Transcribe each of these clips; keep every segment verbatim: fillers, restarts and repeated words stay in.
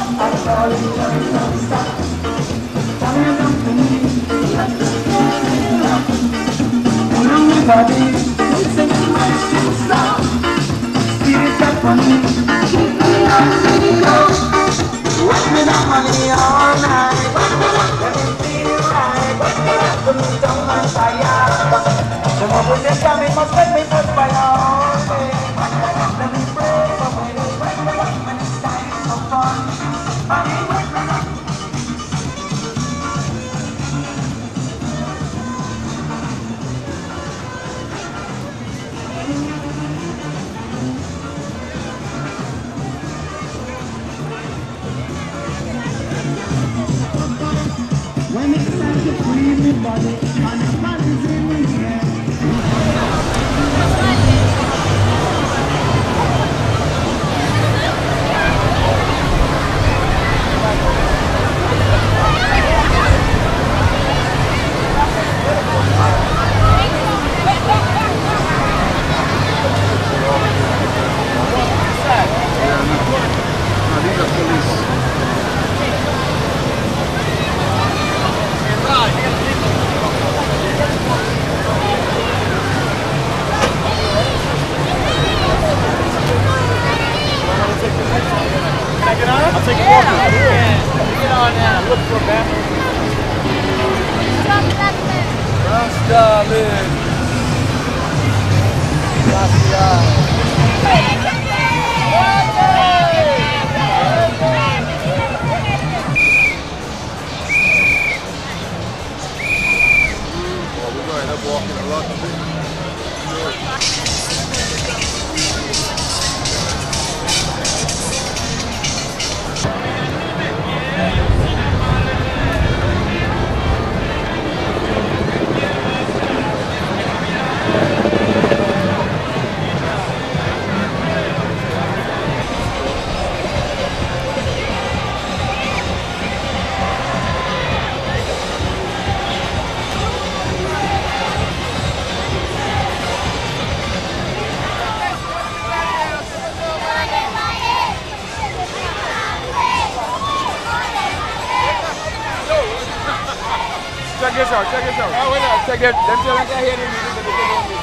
When it's time to free me body, carnival is in the air. I'll take a walk. Yeah. Get on now. Look for a bathroom. Rasta, we're going to end up walking a lot. Check this out, check this out. Oh, wait up, check it. Them two like I hear the music, but they don't music.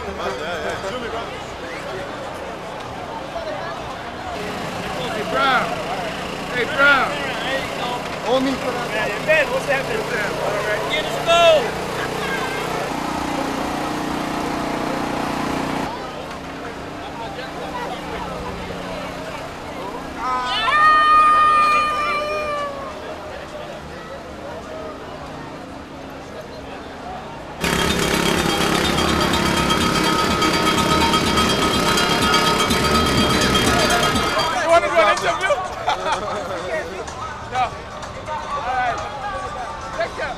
Hey, Brown. Hey, Brown. Hold me for that. Ben, what's happening? All right. Get us go. You want to do an interview? No. All right. Take care.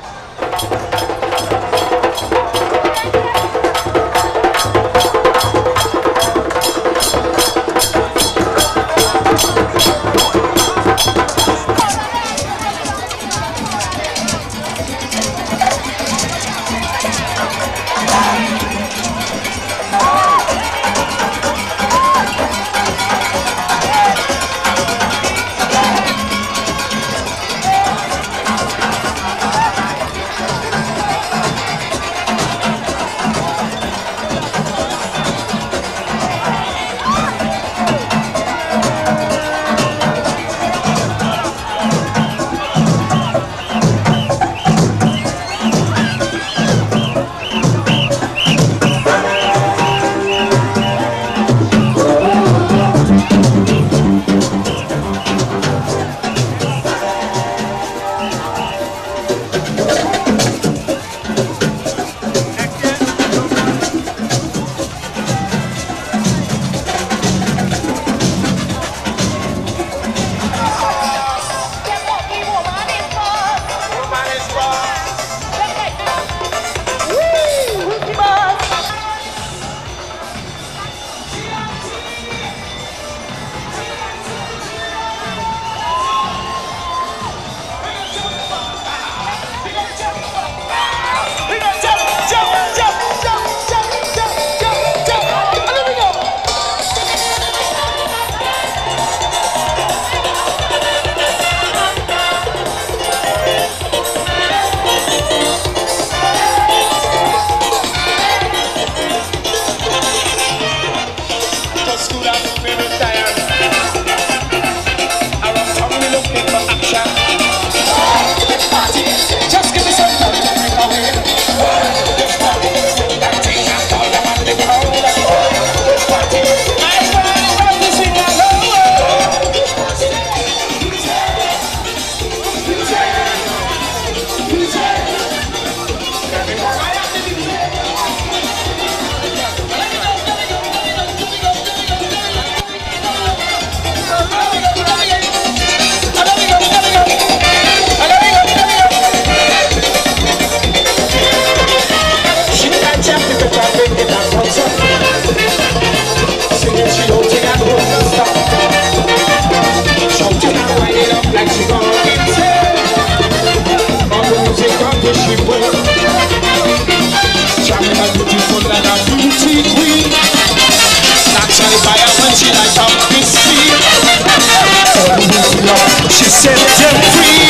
She said you're free.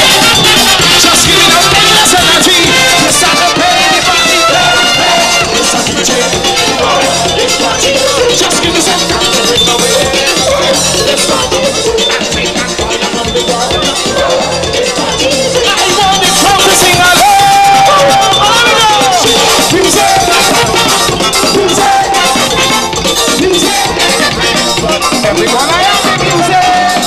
Just give it up and listen to me. Yes, I'm a baby, baby, baby. It's a D J. It's party. Just give me some time to bring away. Let's party. I think I'm going from the world. It's party. I want the crowd to sing along. Music. Music. Music. Everyone, I am the music.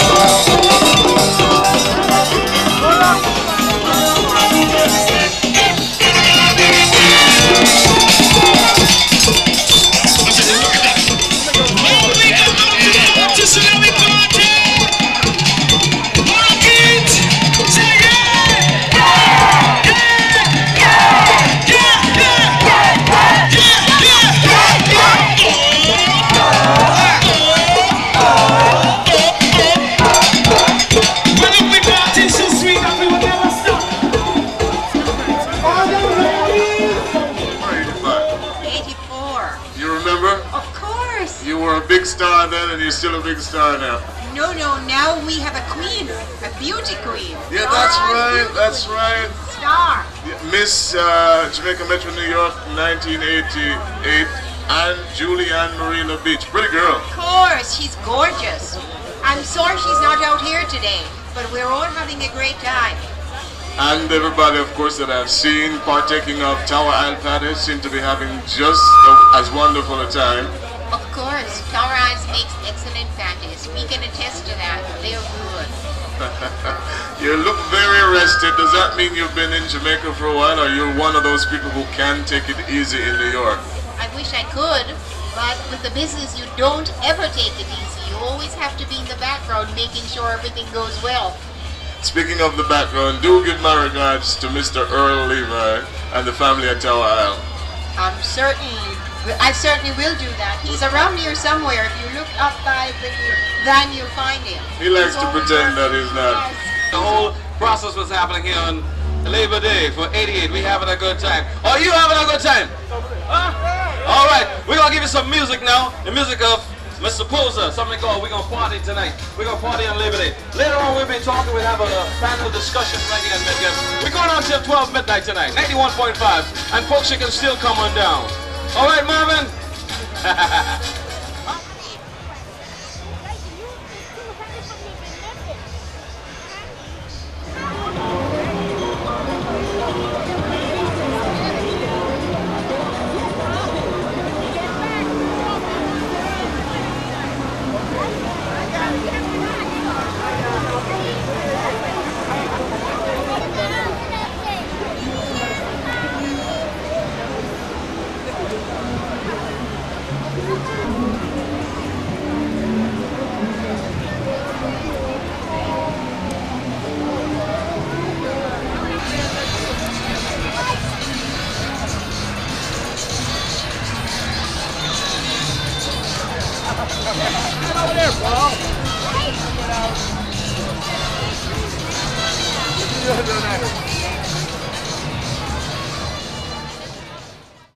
You were a big star then, and you're still a big star now. No, no, now we have a queen, a beauty queen. Yeah, that's right, that's right. Star. Yeah, Miss uh, Jamaica Metro New York nineteen eighty-eight. and Julianne Marina Beach. Pretty girl. Of course, she's gorgeous. I'm sorry she's not out here today, but we're all having a great time. And everybody, of course, that I've seen partaking of Tower Isle Patties seem to be having just as wonderful a time. Of course, Tower Isles makes excellent patties. We can attest to that. They're good. You look very rested. Does that mean you've been in Jamaica for a while, or you're one of those people who can take it easy in New York? I wish I could, but with the business you don't ever take it easy. You always have to be in the background making sure everything goes well. Speaking of the background, do give my regards to Mister Earl Levi and the family at Tower Isle. I'm certain, I certainly will do that. He's around here somewhere. If you look up by the van, you'll find him. He likes to pretend that he's not. The whole process was happening here on Labor Day for eighty-eight. We having a good time. Are you having a good time? Huh? All right, we're gonna give you some music now. The music of Mister Poser, something called We're Gonna Party Tonight. We're gonna party on Labor Day. Later on, we'll be talking, we'll have a panel discussion right here at Midgate. We're going on till twelve midnight tonight, ninety-one point five, and folks, you can still come on down. All right, Marvin? Get over there, bro. Get out.